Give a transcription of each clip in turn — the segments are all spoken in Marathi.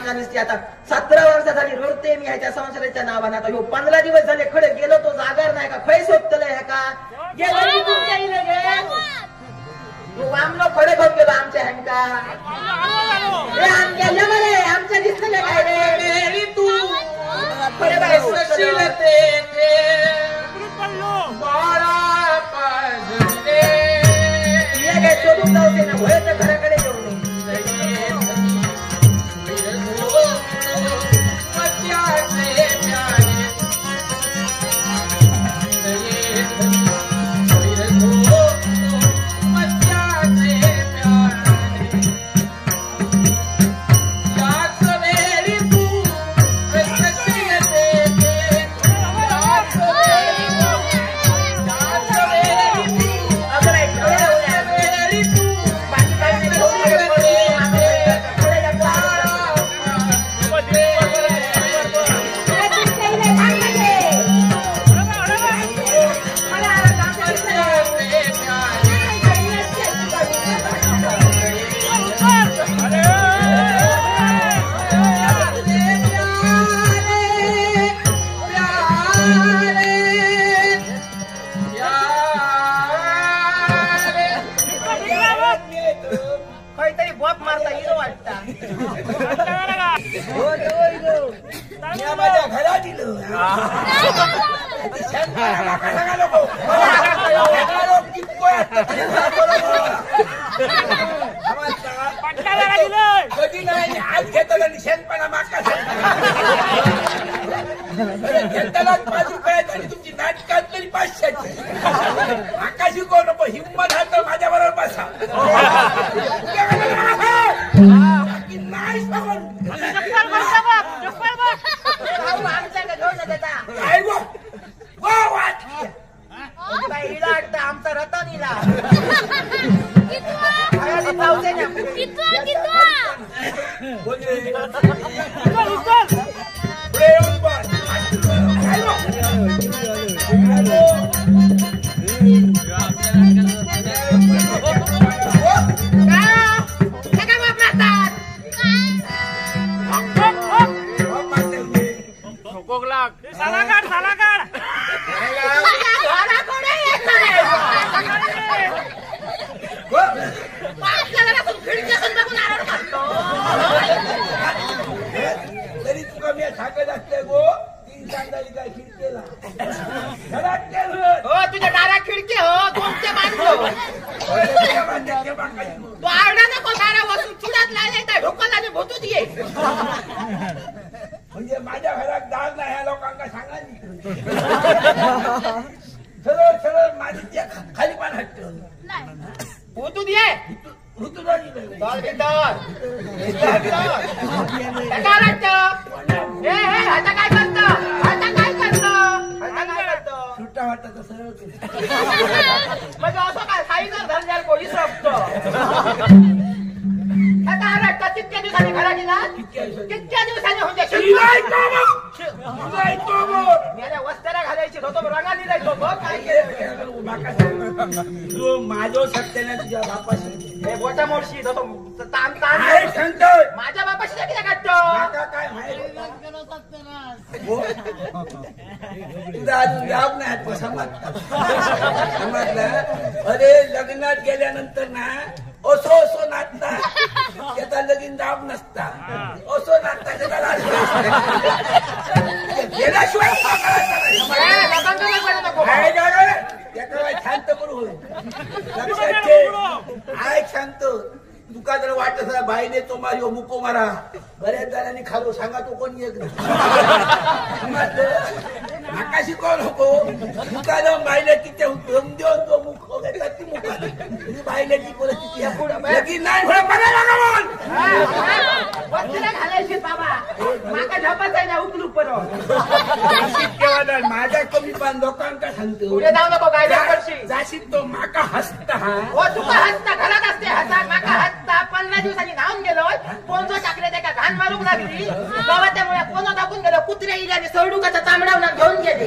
नका नसते आता 17 वर्ष झाली रडते मी ह्याच्या संसाराच्या नावाने आता ह्यो 15 दिवस झाले खडे गेलो तो जागार नाही का खै सोबतलंय का गेलो की तुमच्या इले गे तू आमलो खडे घेऊन गेलो आमच्या हँका रे आमच्या मरे आमच्या दिसतले काय रे तू खडे बाय सुरक्षिलते बाळा पाजले ये गे शोधून जाऊते ना भय तर घराकडे येऊ नये तुमची नाटकात तरी 500 आकाशी कोण हिंमत हा तर माझ्या बरोबर बसा आमचा रतनीला तरी तुका मी सांगत असते गो 3 सांगाली काय खिडकेला तुझ्या दारा खिडकी हो तुमच्या बांधलो तू आरडा नको दारा बसून चुडात लायला ढोकाला आणि भोतूच ये म्हणजे माझ्या घरात दार नाही ह्या लोकांना सांगा सरळ सरळ माझी त्या खाली पान हटत भोतूच ये आता काय करतो सुट्टा वाटत सरळ म्हणजे असं काय काही जर धरल्याला कोणी शकतो कितक्या दिवसांनी घरा गेला कितक्या दिवसांनी म्हणजे वस्त्याला घालायची होतो रंगाली जायचो तू माझो सत्याने तुझ्या बापाशी मोठ्या मोर्शी माझ्या बापाशी किती काढतो काय तुझा अजून जाब नाही समजलं अरे लग्नात गेल्यानंतर ना असो असो नाचता त्याचा लगीन जाब नसता असो नाचता त्याचा गेल्याशिवाय शांत करू लक्षात ठेव आय शांत तुका जर वाटत बाईने तो मारी मुको मारा बऱ्याच जणांनी खालो सांगा तो कोणी एक आकाशी कोण होतो तुका जर बाईने तिथे देऊन तो मुख ती मुख बाईने ती परिस्थिती नाही घालायची बाबा माका झपाच आहे ना उकलू माझ्या कमी पण लोकांका सांगतो पुढे जाऊ नको काय जाशील तो माका हसता हो तुका हसता घरात असते हसा माका हसता 15 दिवसांनी धावून गेलो कोणतो टाकले त्या का घाण मारूक लागली गवत्यामुळे कोणो टाकून गेलो कुत्रे इले आणि सळडुकाचा तांबडावून घेऊन गेले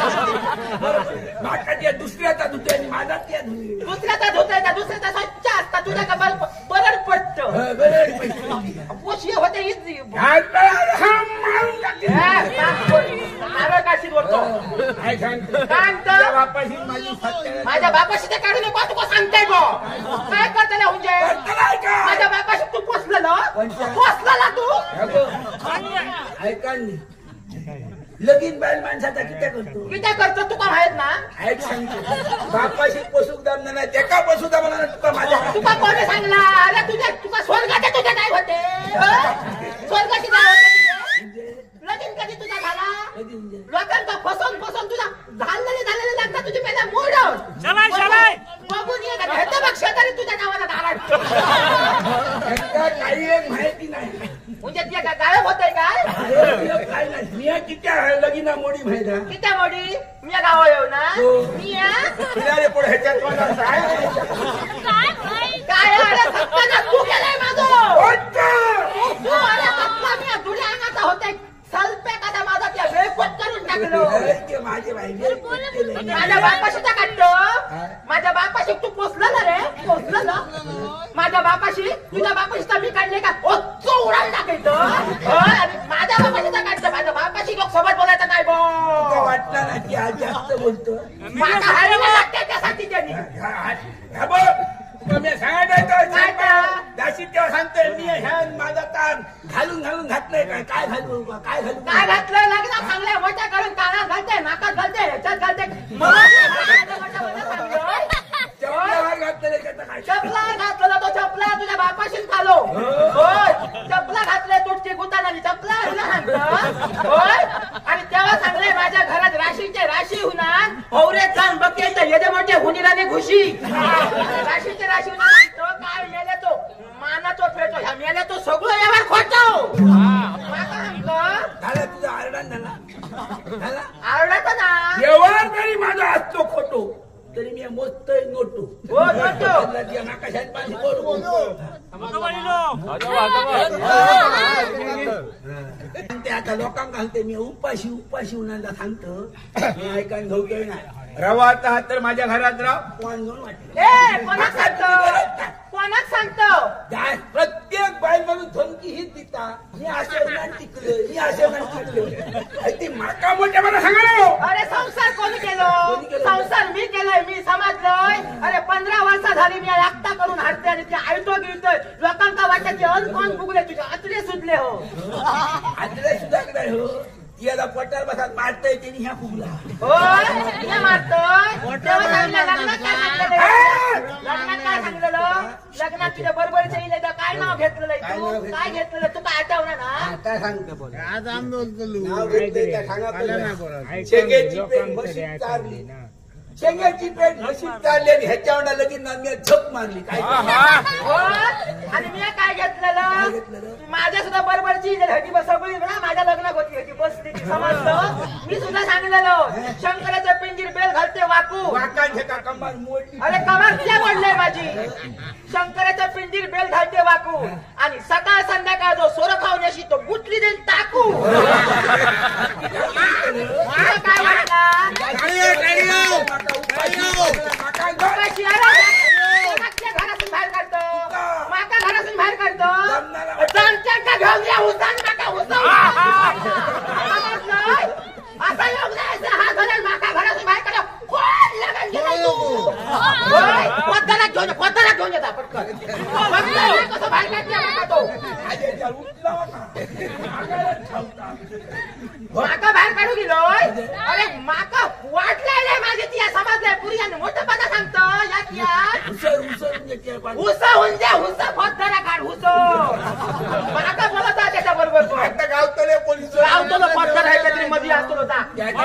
माका त्या दुसऱ्याचा धुते आणि माझा त्या दुसऱ्याचा धुते का दुसऱ्याचा स्वच्छ असता तुझ्या का बरड पडत पोशी होते हीच मारून टाकते. नारळ काशीत वरतो काय सांगतो कांत बापाशी माझी सत्य माझ्या बापाशी ते काढू नको तुका सांगताय गो काय करतले म्हणजे माझ्या बापाशी तू पोचला तू ऐका लगीन बाईल माणसाचा किती करतो किती करतो तुका माहित ना ऐक सांगतो बापाशी पशुक दाम नाही त्याका पशु दामला तुका माझ्या तुका कोणी सांगला अरे तुका स्वर्गाचे तुझे काय होते स्वर्गाची काय होते लगीन कधी तुझा झाला लोकांचा फसवून तुझा झालेले लागतात तुझी पहिला मोड बघून ये का हे बघ शेजारी तुझ्या नावाला धारा काही एक माहिती नाही म्हणजे ते काय गायब होतंय काय मी किती लगीना मोडी माहिती आहे किती मोडी मी गाव येऊ ना मी पुढे ह्याच्यात काय अरे सत्याना तू केलंय माझं तू अरे सत्ता मी तुझ्या अंगाचा होते सल्पे कदा माझा त्या वेळकोट करून टाकलो माझ्या बापाशी तर काढतो माझ्या बापाशी तू पोचला ना रे पोचला ना माझ्या बापाशी तुझ्या बापाशी तर मी काढले का उडाल टाकायचं आणि माझ्या बापाशी तर काढतं माझ्या बापाशी लोक सोबत बोलायचं काय बो वाटलं ना की आज जास्त बोलतो माझा हायला लागते त्यासाठी त्यांनी मी तेव्हा सांगतोय मी ह्या माझा ताण घालून घातलंय काय घालू काय घातलंय लग्न चांगल्या मोठ्या करून कानात घालते नाकात घालते ह्याच्यात घालते चपला घातलेला तो चपला तुझ्या बापाशीच घालो होय चपला घातले तुटची गुतानाली चपला होय आणि तेव्हा सांगले माझ्या घरात राशीचे राशी होणार होरे जाऊन बघते तर येदे मोठे हुनीराने घुशी राशीचे राशी होणार तो काय मेले तो मानाचो फेटो ह्या मेले तो सगळं यावर खोटो झाला तुझा आरडा झाला आरडाचा ना व्यवहार तरी माझा असतो खोटो तरी मी मोजतोय नोटो हो नोटो नाकाशात पाणी बोलू ते आता लोकांना सांगते मी उपाशी उन्हाळ्याला सांगतो ऐकायला धोके नाही रवा आता तर माझ्या घरात राव कोण घेऊन वाटलं कोणाक सांगतो प्रत्येक बाईल म्हणून धमकी हीच दिता मी असे टिकलं मी असे टिकलं ती माका मोठ्या मला सांगा अरे संसार कोणी केलो संसार मी केलोय मी समजलोय अरे 15 वर्ष झाली मी एकटा करून हाडते आणि ते आयतो गिळतोय लोकांका वाटत की कोण बुगले तुझे आतडे सुटले हो आतडे सुद्धा नाही हो याला पटार बसात मारतोय त्यांनी ह्या फुगला होय मारतोय तेव्हा सांगितलं लग्नात काय सांगितलं लग्नात तुझ्या बरोबरच्या इले काय नाव घेतलेलं तू काय घेतलेलं तू काय आठवलं ना काय सांगतो आज आंदोलन नाव घेतलंय काय सांगा शेंगेची पेट म्हशीत चारली शेंगाची पेट म्हशीत चारली आणि ह्याच्यावर लगीन मी झप मारली काय आणि मी काय घेतलेलं माझ्या सुद्धा बरोबरची हटी सगळी ना माझ्या लग्नात होती हटी बसली समजलं मी सुद्धा सांगितलेलं शंकराचं पिंजीर बेल घालते वाकू वाकांच्या कमाल मोडली अरे कमाल तुझ्या मोडलंय माझी शंकराचं पिंजीर बेल घालते वाकू आणि सकाळ संध्याकाळ जो सोर खावण्याशी तो गुटली देईल टाकू काय वाटला घरातून बाहेर काढतो माका घरातून बाहेर काढतो घेऊन या हुसान माका असा योग नाही हा घरात माका घरातून बाहेर काढतो कोण लगन गेला तू कोताला घेऊन येता पटकन कसं बाहेर काढते माका तो माका बाहेर काढू गेलोय अरे माका वाटलाय माझी ती समजलंय पुरी आणि मोठं पदा सांगतो हुस हुंजे हुस खोदरा काढ हुस माका बोलत त्याच्या बरोबर आता गावतले पोलीस गावतो खोदर आहे काहीतरी मध्ये असतो होता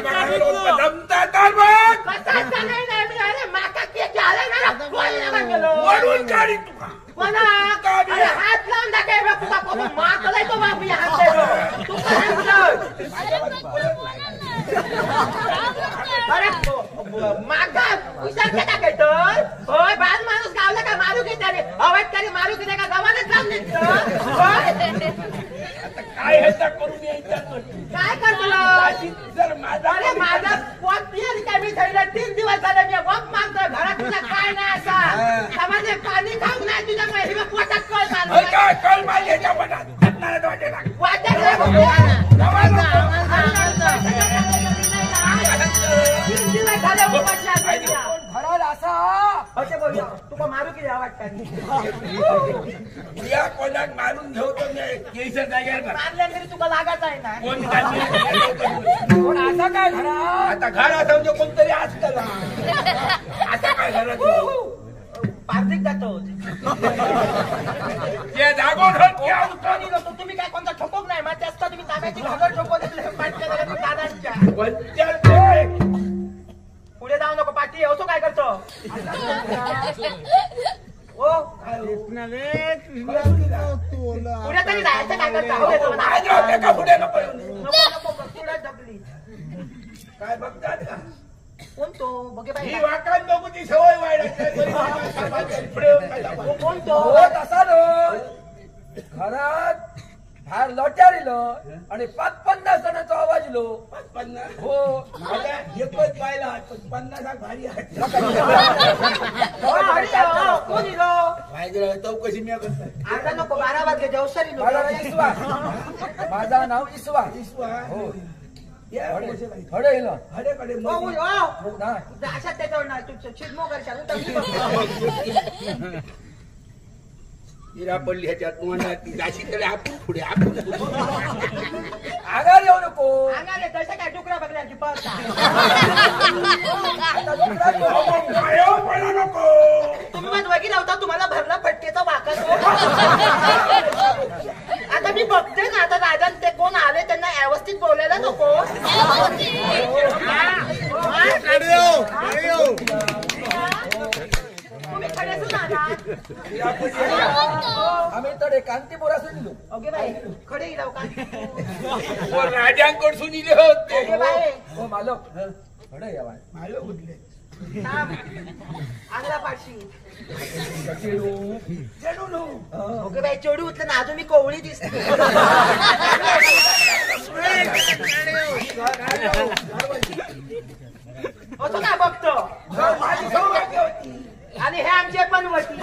कसा नाही मी अरे माका ते झालं ना गेलो वरून गाडी तुका कोणा अरे हात लावून टाकाय तुका माकलाय तो बापू हात तू अरे मागा विचार टाकायचं होय बाज माणूस गावला का मारू घेते अरे अवैध तरी मारू घेते का गावालाच जाऊन देत काय ह्याचा करून यायचं काय करतो अरे माझा पोट पियाली काय मी थैला 3 दिवस झाले मी वॉक मागतोय घरात तुला काय नाही असा समजले पाणी खाऊ नाही तुझ्या पोटात कळ कळ मारली ह्याच्या पोटात मला वाटेल वाटत नाही बघूया. घराला असा असे बोलूया तुका मारू की वाटत या कोणाक मारून ठेवतो मी केसर जाग्यावर मारल्यानंतर तुका लागत आहे ना. कोण पण असा काय घरा आता घर असं म्हणजे कोणतरी असतं ना आता काय घरात पार्थिक जातो ते जागोन तुम्ही काय कोणता ठोकोक नाही मग जास्त तुम्ही ताब्याची घागर ठोको दादांच्या पुढे जाऊ नको पाठी असो काय करतो हो पुढे तरी जायचं काय करतो पुढे नको नको पुढे ढकली काय बघतात का कोण तो बघे ही पाहिजे वाकान बघू ती सवय वाढायची कोण तो तसा घरात बाहेर लोट्यार इलो आणि 50 जणांचो आवाज इलो. 50 हो मला एकच पाहिला 50 भारी आहे कोण इलो चौकशी मी करतो आता नको 12 वाजले जवसरी माझं नाव इसवा. माझं नाव इसवा. हो हडे इलो हडेकडे अशात त्याच्यावर ना तू शिजमो करशाल हिरा पडली ह्याच्यात म्हणा ती जाशी तरी आपण पुढे आपण आगार येऊ नको. अंगाले तसं काय डुकरा बघल्याची पळता नको तुम्ही मग वगैरे होता तुम्हाला भरला फटकेचा वाका आता मी बघते ना आता राजान ते कोण आले त्यांना व्यवस्थित बोलायला नको तुम्ही खडेसून आला आम्ही तडे कांतीपुरा सुनिलो. ओके बाई खडे येऊ का राजांकडसून इले होते ओके बाई हो मालक हडे यावा मला कुठले अंगला पाठशी चढू ओके बाई चोडी उचलं ना अजून मी कोवळी दिसते असं काय बघतो माझी सौभाग्य होती आणि हे आमचे पण वटी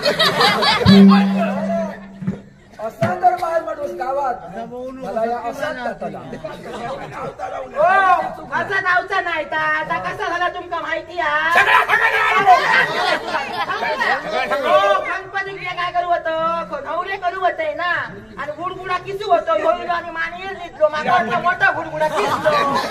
असा तर माल माणूस गावात मला या असाच जाताला. हो असा नावचा नाही तर आता कसा झाला तुमका माहिती आहे गणपती काय करू होतं नवरे करू होते ना आणि गुडगुडा किसू होतो होईल आणि मानेर लिहिलो माझा मोठा गुडगुडा किसलो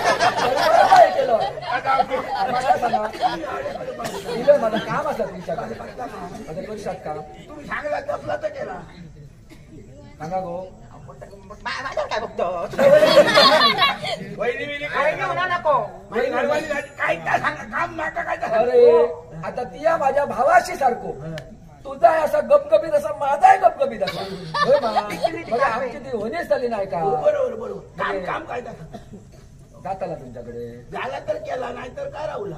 मला काम असत तुमच्याकडे माझं करू शकता तुम्ही सांगला तपला तर केला सांगा गो. माझ्या काय बघतो वहिनी बिनी काय घेऊन नको माझी घरवाली काय काय सांगा काम नाका काय अरे आता तिया माझ्या भावाशी सारखो तुझा असा गपगपीत असा माझाही गपगपीत असा होय मा बघा आमची ती होणीच झाली नाही का बरोबर बरोबर काम काम काय जाताला तुमच्याकडे झाला तर केला नाही तर काय राहुला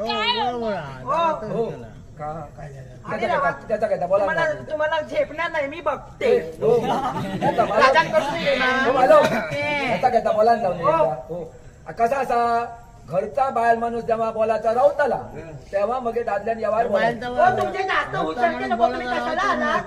हो का त्याचा काय बोला ना. तुम्हाला झेपणार नाही मी बघते हो राजांकडून ये ना. त्याचा काय बोला जाऊन हो कसा असा घरचा बायल माणूस जेव्हा बोलाचा राहून आला तेव्हा मग दादल्यान यावार तुमचे जास्त उचलते नको तुम्ही कशाला आला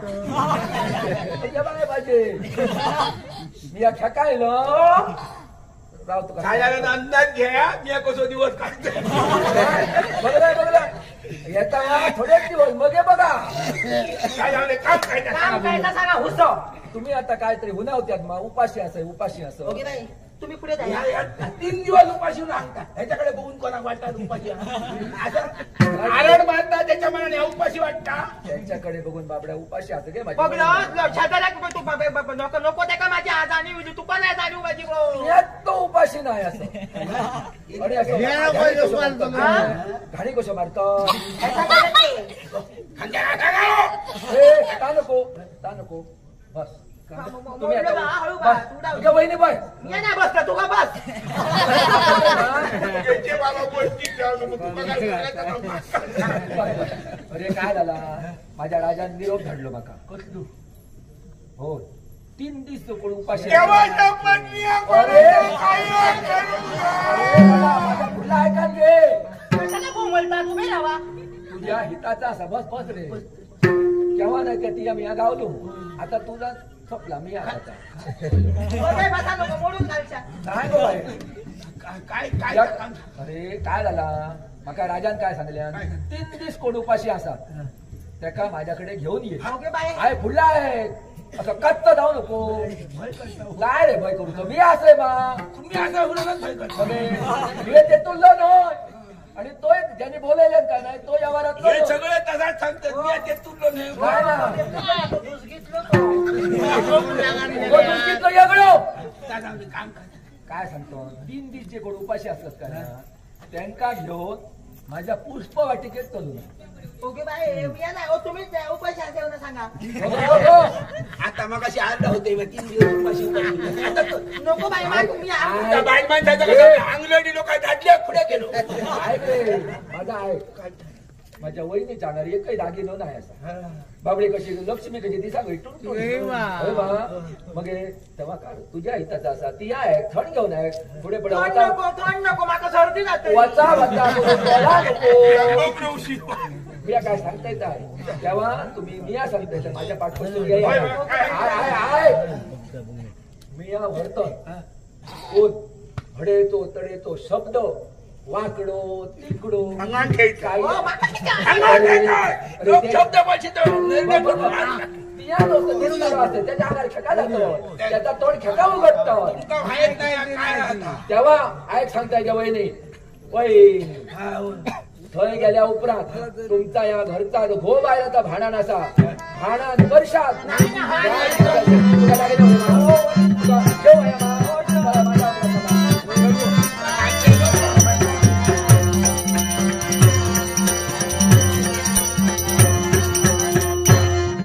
पाहिजे मी या ठेकायलो राव तुका काय झालं अंदाज घ्या मी कसो दिवस काढते बघला येता थोडेच दिवस मग हे बघा काय झालं काम काय काम काय तर सांगा हुसो तुम्ही आता काहीतरी हुना होत्यात मग उपाशी असं ओके नाही तुम्ही पुढे जा 3 दिवस उपाशी सांगता ह्याच्याकडे बघून कोणाक वाटतात उपाशी आरण बांधता त्याच्या मनाने उपाशी वाटता त्यांच्याकडे बघून बाबड्या उपाशी असं काय बघलं शेजाऱ्या तू नको नको त्या का माझी आज आणि तू पण आहे जाणीव माझी तो उपाशी नाही असं अरे असं घाणी कशा मारतो ता नको बस तुम्ही आता बहिणी बाय नाही बसला तू का बस अरे काय झाला माझ्या राजाने निरोप धाडलो माका हो 3 दिवस कोण उपाशी माझ्या पुढला ऐका गे कशाला बोलता तुम्ही राहा तुझ्या हिताचा असा बस बस रे केव्हा नाही त्या ती आम्ही गावलो आता तुझा थपला मी आता काय बसा नको मोडून घालच्या नाही गो बाई. काय काय अरे काय झाला माका राजान काय सांगल्या 3 दीस कोण उपाशी असा त्याका माझ्याकडे घेऊन ये ओके बाय आहे फुल्ला आहे असं कच्च जाऊ नको काय रे भय करू मी असं मा तुम्ही असं होणारच भय करता. मी ते तुझं नाही आणि तो एक ज्याने बोलायला काय नाही तो या वारात हे सगळे तसाच सांगतात मी ते तुला नाही काम काय सांगतो 3 दीस जे कोण उपाशी असतात का त्यांना घेऊन माझ्या पुष्प वाटिकेत चलून ओके बाय मी नाही हो तुम्हीच द्या उपाशी असेल ना सांगा आता मग अशी आरडा होते 3 दिवस उपाशी पडली. आता नको बाई मा तुम्ही त्या बाई माणसाचं अंगलडी लोक दाटल्या पुढे गेलो ऐक रे माझा ऐक माझ्या वहिनी जाणार एकही दागिनो नाही असा बाबडी कशी लक्ष्मी कशी दिसा मग तेव्हा काढ तुझ्या हिताचा असा ती आहे थंड घेऊन आहे पुढे पुढे थंड नको माका सर्दी जाते वाचा वाचा नको नवशी मिया काय सांगता येत आहे तेव्हा तुम्ही मिया सांगताय तर माझ्या पाठपासून मिया भरतो कोण भडेतो तडेतो शब्द वाकडो तिकडो अंगण खेळतो. काही शब्द त्याच्या अंगावर खेका जातो त्याचा तोंड खेका उघडतो माहित नाही काय राहता. तेव्हा ऐक सांगताय का वहिनी वही थंय गेल्या उपरांत तुमचा या घरचा घो बायलाचा भांडण असा भांडण वर्षात